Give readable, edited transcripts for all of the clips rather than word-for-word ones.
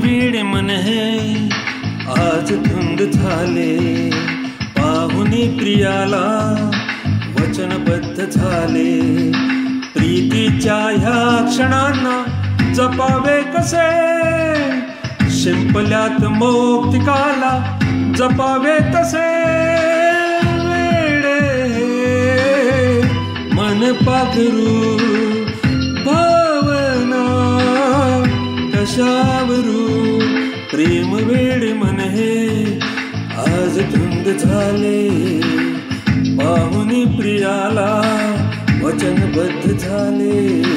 वेडे मन हे आज धुंद झाले, पाहुनी प्रियाला वचनबद्ध झाले. प्रीतीच्या ह्या क्षणांना जपावे कसे, शिंपल्यात मौक्तिकाला जपावे तसे. वेडे मन पाखरू भावना कशावरू, प्रेम वेडे मन हे आज धुंद झाले, पाहुनी प्रियाला वचनबद्ध झाले.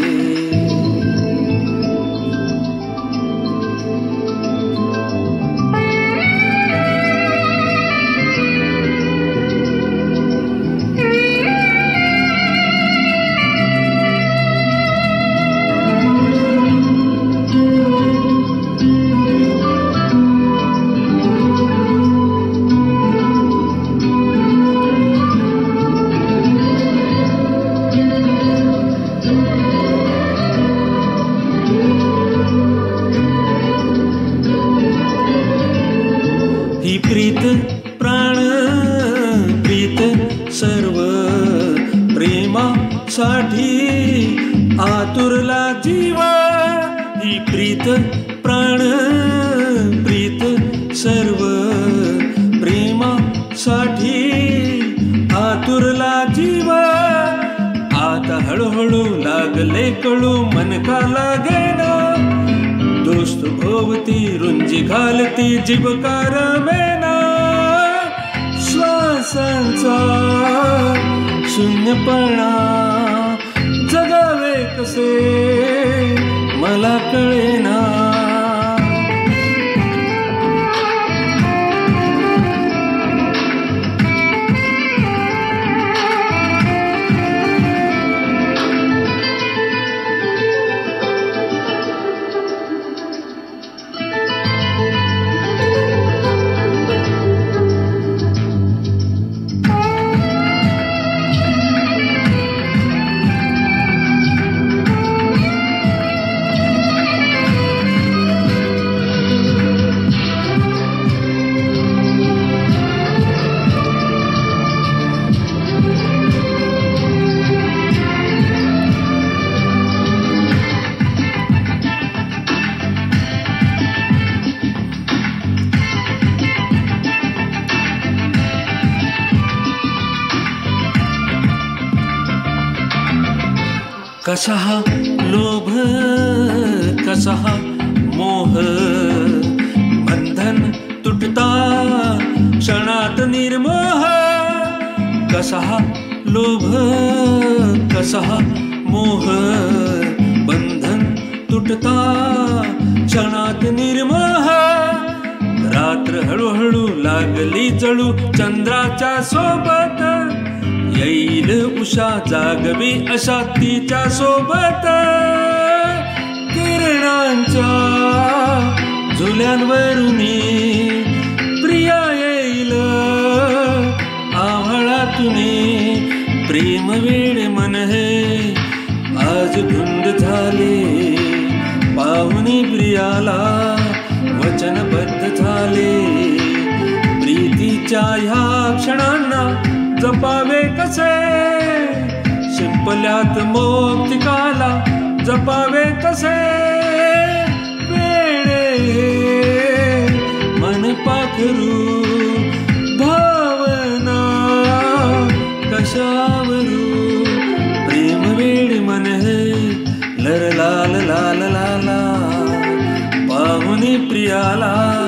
ही प्रीत प्राण प्रीत सर्व, प्रेमासाठी आतुरला जीव. ही प्रीत प्राण प्रीत सर्व, प्रेमासाठी आतुरला जीव. आता हळूहळू लागले कळू मन का लागेना, दोस्त भोवती रुंजी घालती जीव कारमेना. श्वासांचा शून्यपणा जगावे कसे मला कळेना. कसा हा लोभ कसा हा मोह, बंधन तुटता क्षणात निर्मोह. कसा हा लोभ कसा हा मोह, बंधन तुटता क्षणात निर्मोह. रात्र हळूहळू लागली जळू चंद्राच्या सोबत, येईल उषा जागवी अशा तिच्या सोबत. किरणांच्या झुल्यांवरुनी प्रिया येईल आभाळातूनी. प्रेम वेडे मन हे आज धुंद झाले, पाहुनी प्रियाला वचनबद्ध झाले. प्रीतीच्या ह्या क्षणांना जपावे कसे, शिंपल्यात मौक्तिकाला जपावे तसे. वेडे मन पाखरू भावना कशावरू, प्रेम वेडे मन हे लर लाल लाल लाला, पाहुनी प्रियाला